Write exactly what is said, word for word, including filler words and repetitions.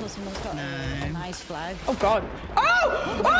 or someone's got no. a, a nice flag. Oh god. Oh! Oh!